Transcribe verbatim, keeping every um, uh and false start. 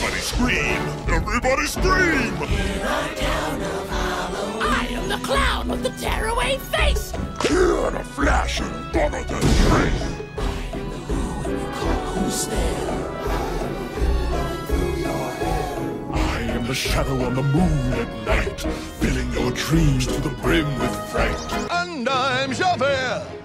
Everybody scream! Everybody scream! I am the clown with the tearaway face! Here in a flash and gone the trace! Who's there? I am the shadow on the moon at night, filling your dreams to the brim with fright. And I'm Javert.